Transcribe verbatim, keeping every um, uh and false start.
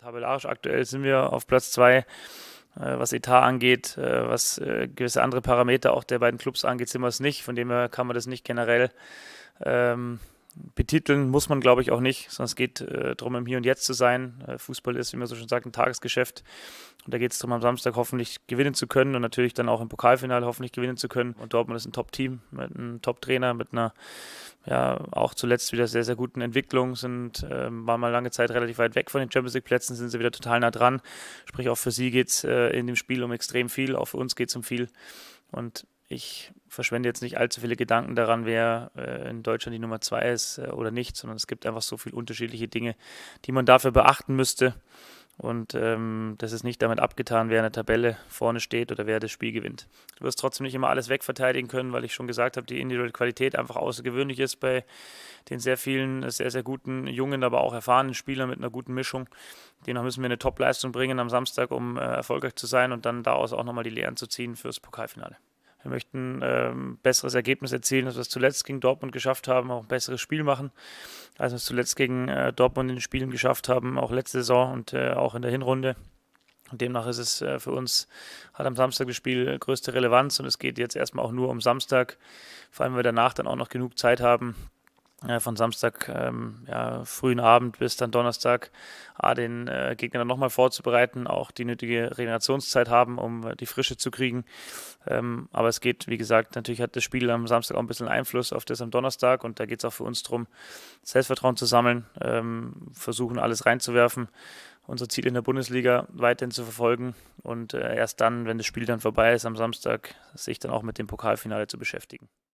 Tabellarisch aktuell sind wir auf Platz zwei, äh, was Etat angeht, äh, was äh, gewisse andere Parameter auch der beiden Clubs angeht, sind wir es nicht. Von dem her kann man das nicht generell ähm, betiteln, muss man glaube ich auch nicht, sondern es geht äh, darum, im Hier und Jetzt zu sein. Äh, Fußball ist, wie man so schon sagt, ein Tagesgeschäft und da geht es darum, am Samstag hoffentlich gewinnen zu können und natürlich dann auch im Pokalfinale hoffentlich gewinnen zu können. Und Dortmund ist ein Top-Team mit einem Top-Trainer, mit einer ja auch zuletzt wieder sehr, sehr guten Entwicklung, sind, ähm, waren mal lange Zeit relativ weit weg von den Champions League Plätzen, sind sie wieder total nah dran. Sprich, auch für sie geht es äh, in dem Spiel um extrem viel, auch für uns geht es um viel. Und ich verschwende jetzt nicht allzu viele Gedanken daran, wer äh, in Deutschland die Nummer zwei ist äh, oder nicht, sondern es gibt einfach so viele unterschiedliche Dinge, die man dafür beachten müsste. Und ähm, das ist nicht damit abgetan, wer in der Tabelle vorne steht oder wer das Spiel gewinnt. Du wirst trotzdem nicht immer alles wegverteidigen können, weil ich schon gesagt habe, die individuelle Qualität einfach außergewöhnlich ist bei den sehr vielen, sehr, sehr guten, jungen, aber auch erfahrenen Spielern mit einer guten Mischung. Demnach müssen wir eine Top-Leistung bringen am Samstag, um äh, erfolgreich zu sein und dann daraus auch nochmal die Lehren zu ziehen fürs Pokalfinale. Wir möchten ähm, ein besseres Ergebnis erzielen, als wir es zuletzt gegen Dortmund geschafft haben, auch ein besseres Spiel machen, als wir es zuletzt gegen äh, Dortmund in den Spielen geschafft haben, auch letzte Saison und äh, auch in der Hinrunde. Und demnach ist es äh, für uns, hat am Samstag das Spiel größte Relevanz und es geht jetzt erstmal auch nur um Samstag, vor allem weil wir danach dann auch noch genug Zeit haben, äh, von Samstag ähm, ja, frühen Abend bis dann Donnerstag A, den äh, Gegner dann nochmal vorzubereiten, auch die nötige Regenerationszeit haben, um äh, die Frische zu kriegen. Ähm, aber es geht, wie gesagt, natürlich hat das Spiel am Samstag auch ein bisschen Einfluss auf das am Donnerstag und da geht es auch für uns darum, Selbstvertrauen zu sammeln, ähm, versuchen alles reinzuwerfen, unser Ziel in der Bundesliga weiterhin zu verfolgen und äh, erst dann, wenn das Spiel dann vorbei ist am Samstag, sich dann auch mit dem Pokalfinale zu beschäftigen.